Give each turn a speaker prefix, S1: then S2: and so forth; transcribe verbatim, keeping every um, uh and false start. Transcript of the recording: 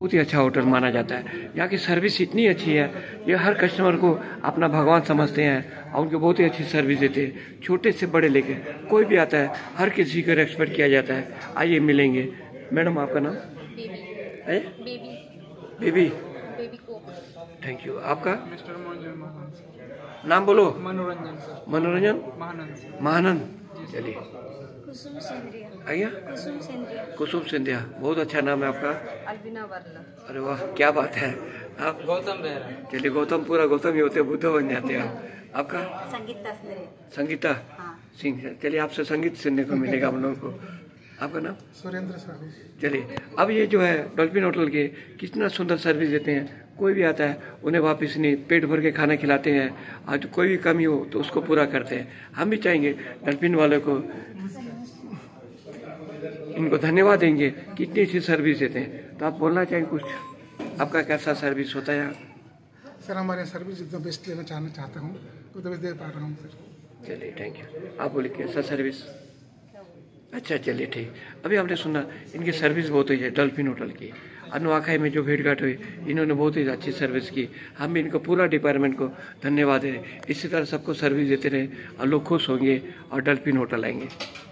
S1: बहुत ही अच्छा होटल माना जाता है। यहाँ की सर्विस इतनी अच्छी है, ये हर कस्टमर को अपना भगवान समझते हैं और उनको बहुत ही अच्छी सर्विस देते हैं। छोटे से बड़े लेके कोई भी आता है, हर किसी को रेस्पेक्ट किया जाता है। आइए मिलेंगे। मैडम आपका नाम? है बेबी। बेबी बेबी को थैंक यू। आपका? मिस्टर मनोरंजन। नाम बोलो। मनोरंजन सर। मनोरंजन महानंद। महानंद। चलिए। कुसुम सिंधिया। आइए। कुसुम सिंधिया। कुसुम सिंधिया, बहुत अच्छा नाम है आपका। अल्बिना वर्ला। अरे वाह, क्या बात है। आप? गौतम बेहरा। चलिए, गौतम पूरा गौतम ही होते हैं, बुद्ध बन जाते हैं आप। आपका? संगीता। संगीता सिंह। चलिए, आपसे संगीत सुनने को मिलेगा हम लोगों को। आपका नाम? सुरेंद्र साहू। चलिए, अब ये जो है डॉल्फिन होटल के कितना सुंदर सर्विस देते हैं। कोई भी आता है उन्हें वापस नहीं, पेट भर के खाना खिलाते हैं और कोई भी कमी हो तो उसको पूरा करते हैं। हम भी चाहेंगे डॉल्फिन वालों को, इनको धन्यवाद देंगे कि इतनी अच्छी सर्विस देते हैं। तो आप बोलना चाहेंगे कुछ, आपका कैसा सर्विस होता है यहाँ?
S2: सर, हमारे सर्विस जितना बेस्ट देना चाहना चाहता हूँ उतना बेस्ट दे पा रहा हूँ सर।
S1: चलिए, थैंक यू। आप बोलिए कैसा सर्विस? अच्छा, चलिए ठीक। अभी आपने सुना इनकी सर्विस बहुत हुई है डॉल्फिन होटल की। अनुआखाई में जो भेंट घाट हुई, इन्होंने बहुत ही अच्छी सर्विस की। हम भी इनको पूरा डिपार्टमेंट को धन्यवाद दें। इसी तरह सबको सर्विस देते रहे और लोग खुश होंगे और डॉल्फिन होटल आएंगे।